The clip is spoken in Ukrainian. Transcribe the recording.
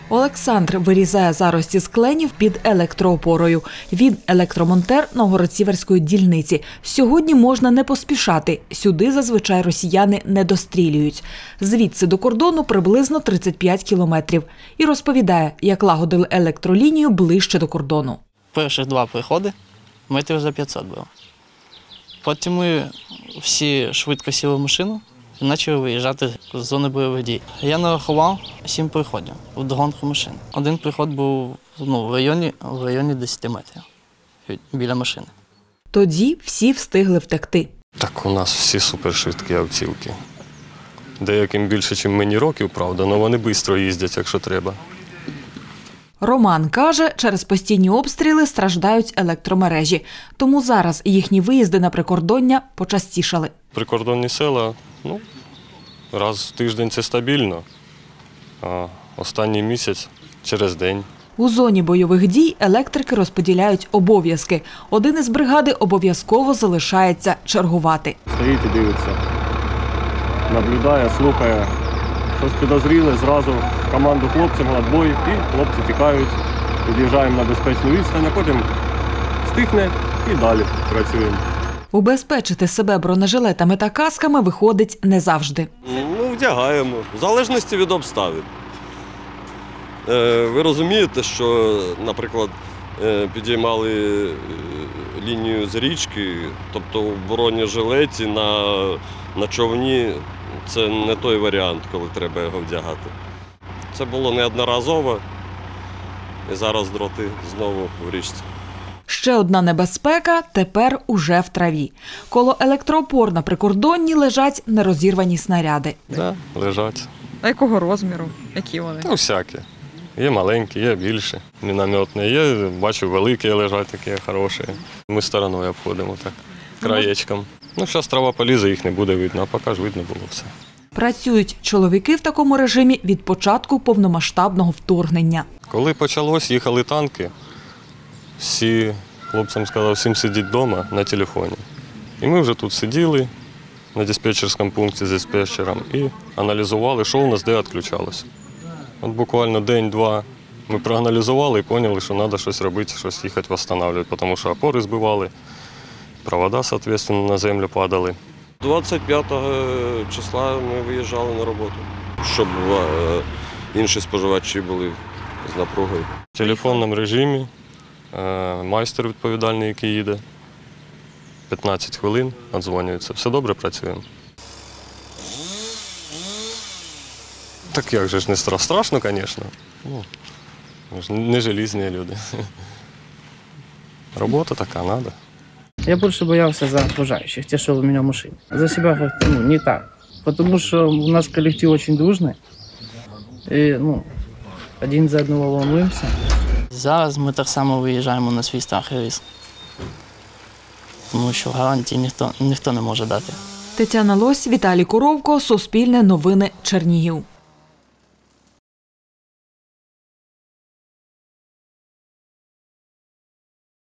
Олександр вирізає зарості з кленів під електроопорою. Він електромонтер Новгород-Сіверської дільниці. Сьогодні можна не поспішати. Сюди зазвичай росіяни не дострілюють. Звідси до кордону приблизно 35 кілометрів. І розповідає, як лагодили електролінію ближче до кордону. Перших 2 приходи метрів за 500 було. Потім ми всі швидко сіли в машину і почали виїжджати з зони бойових дій. Я нарахував 7 приходів вдогонку машин. Один приход був в районі 10 метрів біля машини. Тоді всі встигли втекти. Так у нас всі супершвидкі автівки. Деяким більше, ніж мені років, правда, але вони швидко їздять, якщо треба. Роман каже, через постійні обстріли страждають електромережі. Тому зараз їхні виїзди на прикордоння почастішали. Прикордонні села, раз в тиждень це стабільно, а останній місяць через день. У зоні бойових дій електрики розподіляють обов'язки. Один із бригади обов'язково залишається чергувати. Стоїть і дивиться, наблюдає, слухає. Щось підозріле, зразу команду хлопцям на бой, і хлопці тікають, під'їжджаємо на безпечну відстань, а потім стихне і далі працюємо. Убезпечити себе бронежилетами та касками виходить не завжди. Вдягаємо, в залежності від обставин. Ви розумієте, що, наприклад, підіймали лінію з річки, тобто в бронежилеті на човні, це не той варіант, коли треба його вдягати. Це було неодноразово, і зараз дроти знову в річці. Ще одна небезпека тепер уже в траві. Коло електроопор на прикордонні лежать нерозірвані снаряди. Так, лежать. А якого розміру? Які вони? Всякі. Є маленькі, є більші, мінометні. Є, бачу, великі лежать такі хороші. Ми стороною обходимо так, краєчком. Зараз трава полізе, їх не буде видно, а поки ж видно було все. Працюють чоловіки в такому режимі від початку повномасштабного вторгнення. Коли почалось, їхали танки, всі хлопцям сказали, всім сидіть вдома на телефоні. І ми вже тут сиділи на диспетчерському пункті з диспетчером і аналізували, що у нас де відключалося. От буквально день-два ми проаналізували і зрозуміли, що треба щось робити, щось їхати відновлювати, тому що опори збивали, провода, відповідно, на землю падали. 25 числа ми виїжджали на роботу, щоб інші споживачі були з напругою. В телефонному режимі майстер відповідальний, який їде, 15 хвилин віддзвонюється. Все добре, працюємо. Так як же ж не страшно, звісно. Ми ж не желізні люди. Робота така, треба. Я больше боялся за окружающих, те, что у меня в машине. За себя как-то не так. Потому что у нас коллектив очень дружный. И, один за одного волнуемся. Зараз ми так само виїжджаємо на свій страх і ризик. Тому що гарантії ніхто не може дати. Тетяна Лось, Віталій Коровко, Суспільне новини, Чернігів.